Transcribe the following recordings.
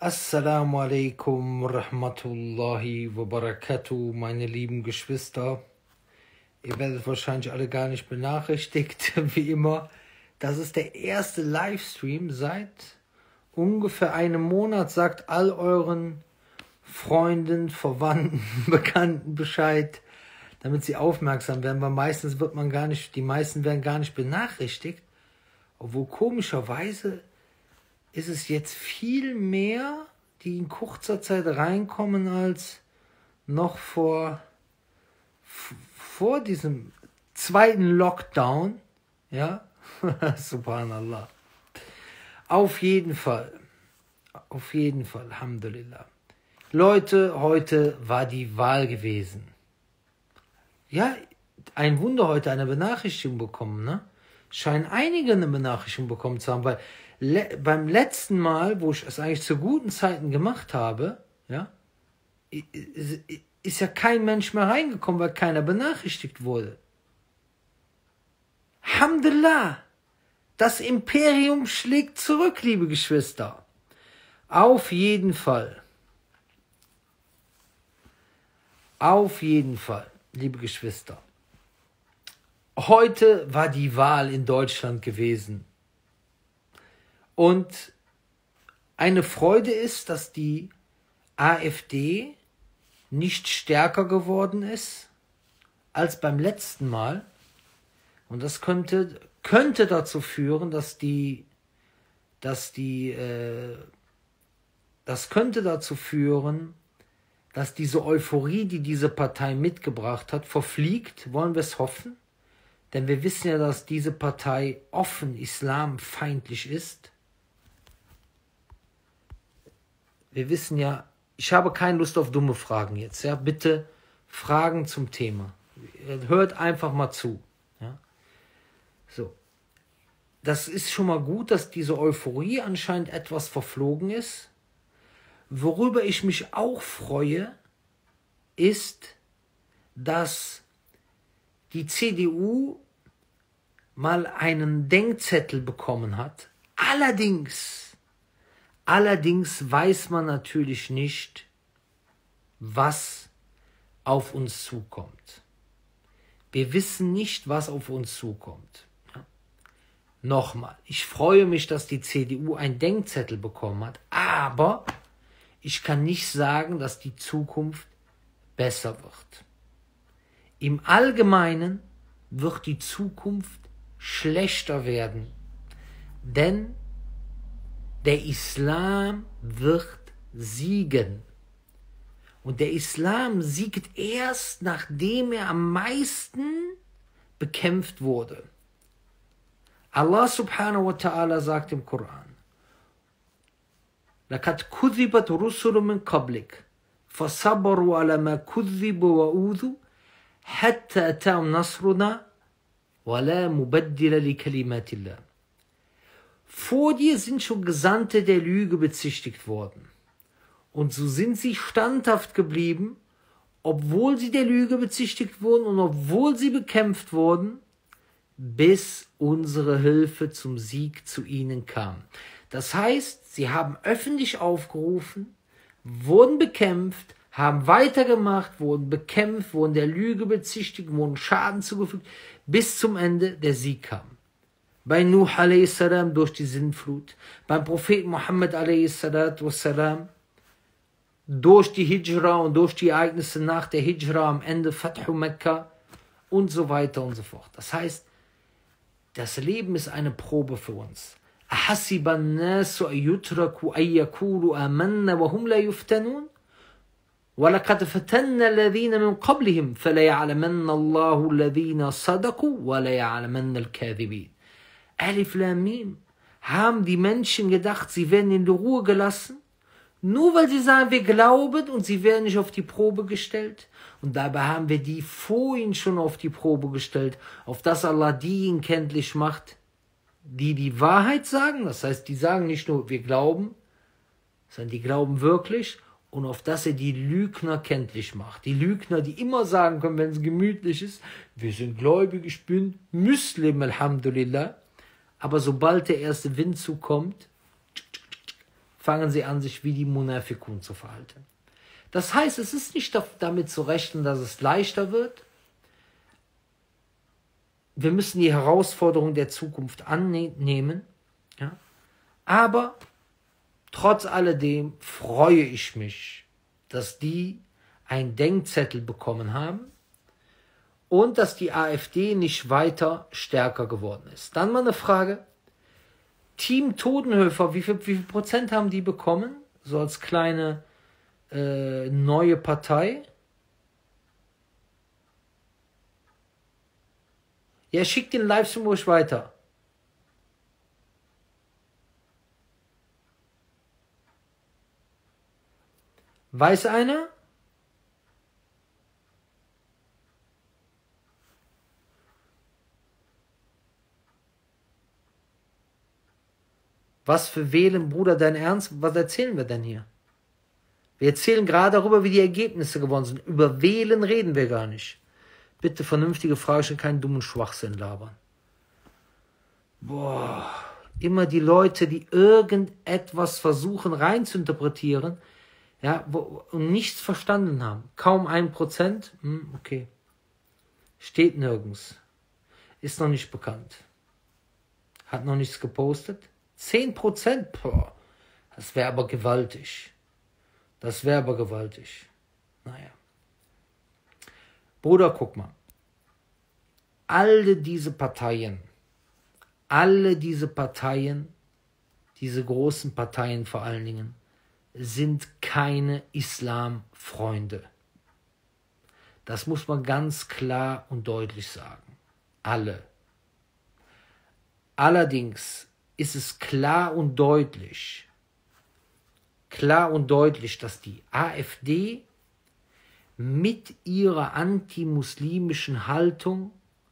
Assalamu alaikum rahmatullahi wa barakatuh, meine lieben Geschwister. Ihr werdet wahrscheinlich alle gar nicht benachrichtigt, wie immer. Das ist der erste Livestream seit ungefähr einem Monat. Sagt all euren Freunden, Verwandten, Bekannten Bescheid, damit sie aufmerksam werden, weil meistens die meisten werden gar nicht benachrichtigt. Obwohl komischerweise ist es jetzt viel mehr, die in kurzer Zeit reinkommen, als noch vor diesem zweiten Lockdown. Ja, Subhanallah. Auf jeden Fall, Alhamdulillah. Leute, heute war die Wahl gewesen. Ja, ein Wunder, heute eine Benachrichtigung bekommen, ne? Scheinen einige eine Benachrichtigung bekommen zu haben, weil beim letzten Mal, wo ich es eigentlich zu guten Zeiten gemacht habe, ja, ist ja kein Mensch mehr reingekommen, weil keiner benachrichtigt wurde. Alhamdulillah, das Imperium schlägt zurück, liebe Geschwister. Auf jeden Fall, liebe Geschwister. Heute war die Wahl in Deutschland gewesen. Und eine Freude ist, dass die AfD nicht stärker geworden ist als beim letzten Mal. Und das könnte dazu führen, dass diese Euphorie, die diese Partei mitgebracht hat, verfliegt. Wollen wir es hoffen? Denn wir wissen ja, dass diese Partei offen islamfeindlich ist. Wir wissen ja, ich habe keine Lust auf dumme Fragen jetzt. Ja? Bitte Fragen zum Thema. Hört einfach mal zu. Ja? So. Das ist schon mal gut, dass diese Euphorie anscheinend etwas verflogen ist. Worüber ich mich auch freue, ist, dass die CDU mal einen Denkzettel bekommen hat. Allerdings weiß man natürlich nicht, was auf uns zukommt. Wir wissen nicht, was auf uns zukommt. Ja. Nochmal, ich freue mich, dass die CDU einen Denkzettel bekommen hat, aber ich kann nicht sagen, dass die Zukunft besser wird. Im Allgemeinen wird die Zukunft schlechter werden, denn der Islam wird siegen. Und der Islam siegt erst, nachdem er am meisten bekämpft wurde. Allah subhanahu wa ta'ala sagt im Koran: لَقَدْ كُذِّبَتْ رُسُلٌ مِّن قَبْلِكَ فَصَبَرُوا عَلَى مَا كُذِّبُوا وَأُوذُوا حَتَّى أَتَاهُمْ نَصْرُنَا وَلَا مُبَدِّلَ لِكَلِمَاتِ اللَّهِ. Vor dir sind schon Gesandte der Lüge bezichtigt worden. Und so sind sie standhaft geblieben, obwohl sie der Lüge bezichtigt wurden und obwohl sie bekämpft wurden, bis unsere Hilfe zum Sieg zu ihnen kam. Das heißt, sie haben öffentlich aufgerufen, wurden bekämpft, haben weitergemacht, wurden bekämpft, wurden der Lüge bezichtigt, wurden Schaden zugefügt, bis zum Ende der Sieg kam. Bei Nuh a.s. durch die Sintflut, beim Propheten Muhammad a.s. durch die Hijra und durch die Ereignisse nach der Hijra am Ende Fathu Mekka und so weiter und so fort. Das heißt, das Leben ist eine Probe für uns. أَحَسِبَ النَّاسُ أَن يُتْرَكُوا أَن يَقُولُوا آمَنَّا وَهُمْ لَا يُفْتَنُونَ وَلَقَدْ فَتَنَّا الَّذِينَ مِنْ قَبْلِهِمْ فَلَيَعْلَمَنَّ اللَّهُ الَّذِينَ صَدَقُوا وَلَيَعْلَمَنَّ الْكَاذِبِينَ. Alif Lam Mim. Haben die Menschen gedacht, sie werden in die Ruhe gelassen? Nur weil sie sagen, wir glauben und sie werden nicht auf die Probe gestellt? Und dabei haben wir die vor ihnen schon auf die Probe gestellt, auf das Allah diejenigen kenntlich macht, die die Wahrheit sagen. Das heißt, die sagen nicht nur, wir glauben, sondern die glauben wirklich, und auf das er die Lügner kenntlich macht. Die Lügner, die immer sagen können, wenn es gemütlich ist, wir sind gläubig, ich bin Muslim, Alhamdulillah. Aber sobald der erste Wind zukommt, fangen sie an, sich wie die Munafikun zu verhalten. Das heißt, es ist nicht damit zu rechnen, dass es leichter wird. Wir müssen die Herausforderung der Zukunft annehmen. Ja? Aber trotz alledem freue ich mich, dass die einen Denkzettel bekommen haben und dass die AfD nicht weiter stärker geworden ist. Dann mal eine Frage. Team Todenhöfer, wie viel Prozent haben die bekommen? So als kleine neue Partei? Ja, schickt den Livestream ruhig weiter. Weiß einer? Was für Wählen, Bruder, dein Ernst? Was erzählen wir denn hier? Wir erzählen gerade darüber, wie die Ergebnisse geworden sind. Über Wählen reden wir gar nicht. Bitte vernünftige Frage stellen, keinen dummen Schwachsinn labern. Boah, immer die Leute, die irgendetwas versuchen reinzuinterpretieren, ja, und nichts verstanden haben. Kaum 1%, okay. Steht nirgends. Ist noch nicht bekannt. Hat noch nichts gepostet. 10%? Boah, das wäre aber gewaltig. Das wäre aber gewaltig. Naja. Bruder, guck mal. Alle diese Parteien, diese großen Parteien vor allen Dingen, sind keine Islamfreunde. Das muss man ganz klar und deutlich sagen. Alle. Allerdings ist es klar und deutlich, dass die AfD mit ihrer antimuslimischen Haltung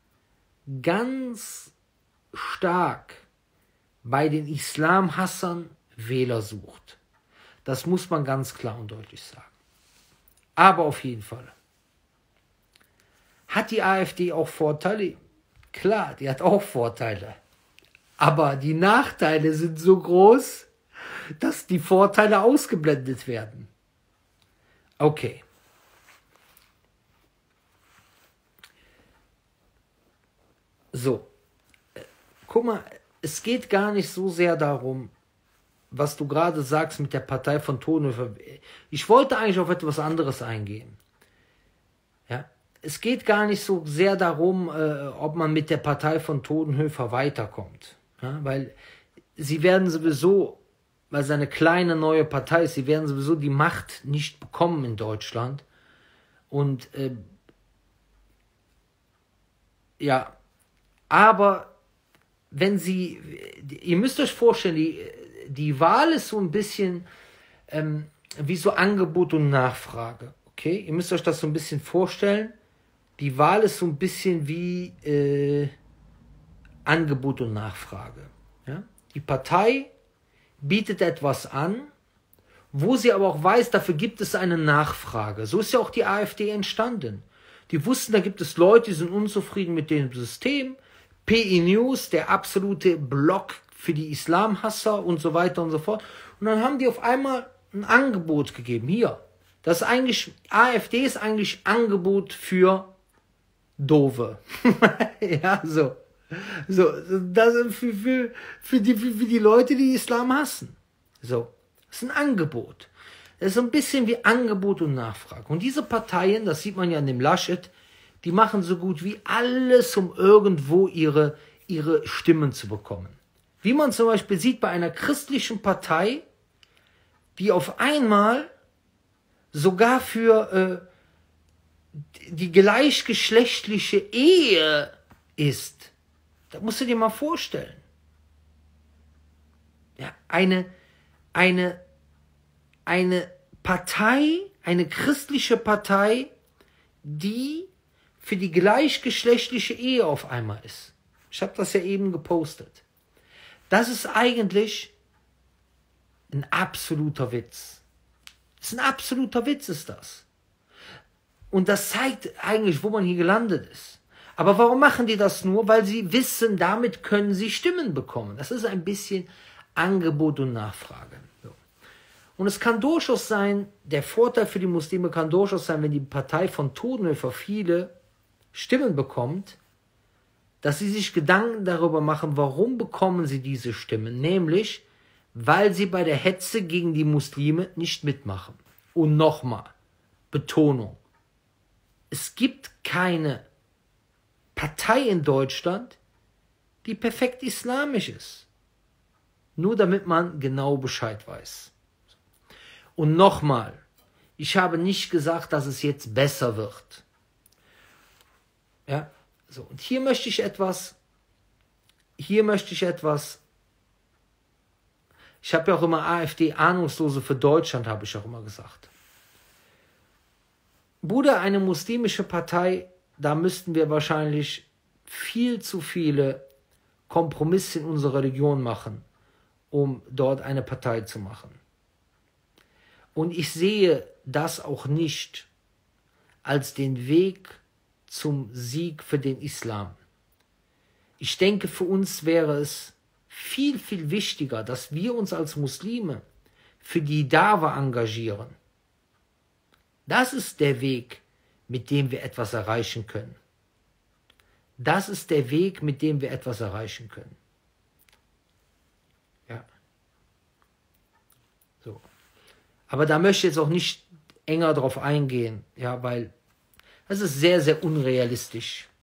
ganz stark bei den Islamhassern Wähler sucht. Das muss man ganz klar und deutlich sagen. Aber auf jeden Fall. Hat die AfD auch Vorteile? Klar, die hat auch Vorteile. Aber die Nachteile sind so groß, dass die Vorteile ausgeblendet werden. Okay. So. Guck mal, es geht gar nicht so sehr darum, was du gerade sagst mit der Partei von Todenhöfer. Ich wollte eigentlich auf etwas anderes eingehen. Ja? Es geht gar nicht so sehr darum, ob man mit der Partei von Todenhöfer weiterkommt. Ja? Weil sie werden sowieso, weil es eine kleine neue Partei ist, sie werden sowieso die Macht nicht bekommen in Deutschland. Und ja, aber wenn sie, ihr müsst euch vorstellen, die Wahl ist so ein bisschen wie so Angebot und Nachfrage. Okay, ihr müsst euch das so ein bisschen vorstellen. Die Wahl ist so ein bisschen wie Angebot und Nachfrage. Ja? Die Partei bietet etwas an, wo sie aber auch weiß, dafür gibt es eine Nachfrage. So ist ja auch die AfD entstanden. Die wussten, da gibt es Leute, die sind unzufrieden mit dem System. PI News, der absolute Block für die Islamhasser und so weiter und so fort. Und dann haben die auf einmal ein Angebot gegeben. Hier, das ist eigentlich, AfD ist eigentlich Angebot für Dove. Ja, so. Das ist für die Leute, die Islam hassen. So, das ist ein Angebot. Das ist so ein bisschen wie Angebot und Nachfrage. Und diese Parteien, das sieht man ja an dem Laschet, die machen so gut wie alles, um irgendwo ihre Stimmen zu bekommen. Wie man zum Beispiel sieht bei einer christlichen Partei, die auf einmal sogar für die gleichgeschlechtliche Ehe ist. Das musst du dir mal vorstellen. Ja, eine Partei, eine christliche Partei, die für die gleichgeschlechtliche Ehe auf einmal ist. Ich habe das ja eben gepostet. Das ist eigentlich ein absoluter Witz. Das ist ein absoluter Witz, ist das. Und das zeigt eigentlich, wo man hier gelandet ist. Aber warum machen die das nur? Weil sie wissen, damit können sie Stimmen bekommen. Das ist ein bisschen Angebot und Nachfrage. So. Und es kann durchaus sein, der Vorteil für die Muslime kann durchaus sein, wenn die Partei von Todenhöfer viele Stimmen bekommt, dass sie sich Gedanken darüber machen, warum bekommen sie diese Stimmen. Nämlich, weil sie bei der Hetze gegen die Muslime nicht mitmachen. Und nochmal, Betonung, es gibt keine Partei in Deutschland, die perfekt islamisch ist. Nur damit man genau Bescheid weiß. Und nochmal, ich habe nicht gesagt, dass es jetzt besser wird. Ja, so, und hier möchte ich etwas, ich habe ja auch immer AfD, Ahnungslose für Deutschland, habe ich auch immer gesagt. Bruder, eine muslimische Partei, da müssten wir wahrscheinlich viel zu viele Kompromisse in unserer Religion machen, um dort eine Partei zu machen. Und ich sehe das auch nicht als den Weg zum Sieg für den Islam. Ich denke, für uns wäre es viel, viel wichtiger, dass wir uns als Muslime für die Dawa engagieren. Das ist der Weg, mit dem wir etwas erreichen können. Das ist der Weg, mit dem wir etwas erreichen können. Ja. So. Aber da möchte ich jetzt auch nicht enger drauf eingehen, ja, weil das ist sehr, sehr unrealistisch.